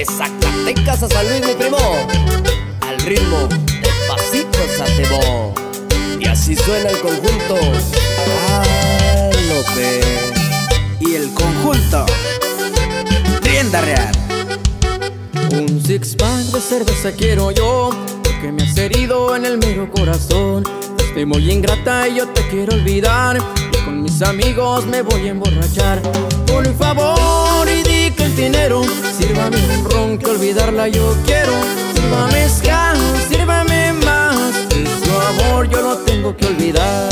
De Zacatecas a San Luis, mi primo, al ritmo de Pasitos a Tebo. Y así suena el conjunto López. Y el conjunto Tienda Real. Un six pack de cerveza quiero yo, porque me has herido en el mero corazón. Estoy muy ingrata y yo te quiero olvidar, y con mis amigos me voy a emborrachar. Por favor y di cantinero, sírvame un ron que olvidarla yo quiero. Sírvame ska, sírvame más, su amor yo lo tengo que olvidar.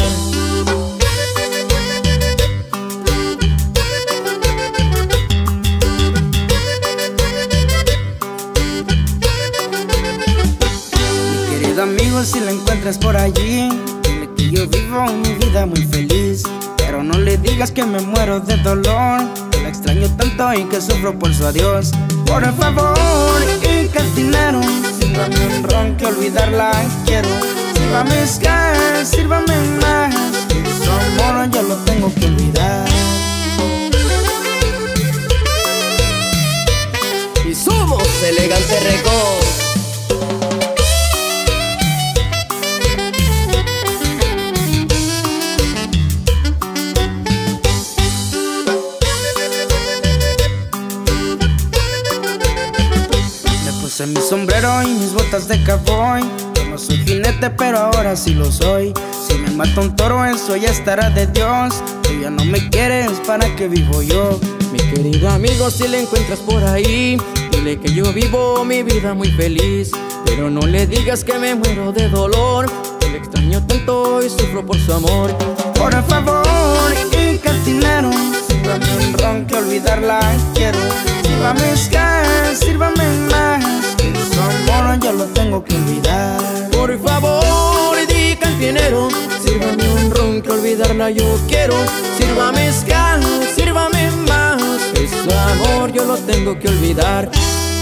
Amigo, si la encuentras por allí, dile que yo vivo mi vida muy feliz. Pero no le digas que me muero de dolor, que la extraño tanto y que sufro por su adiós. Por favor, y cantinero, sírvame un ron que olvidarla quiero. Sírvame ska, sírvame más, que su amor yo lo tengo que olvidar. Y somos Elegante Records. Puse mi sombrero y mis botas de cowboy. Yo no soy jinete, pero ahora sí lo soy. Si me mata un toro, eso ya estará de Dios. Tú ya no me quieres, ¿para qué vivo yo? Mi querido amigo, si le encuentras por ahí, dile que yo vivo mi vida muy feliz. Pero no le digas que me muero de dolor, que le extraño tanto y sufro por su amor. Por favor, y cantinero, sírvame un ron que olvidarla quiero. Sírvame ska, sírvame más, que su amor yo lo tengo que olvidar. Por favor, di cantinero, sírvame un ron que olvidarla yo quiero. Sírvame ska, sírvame más, que su amor yo lo tengo que olvidar.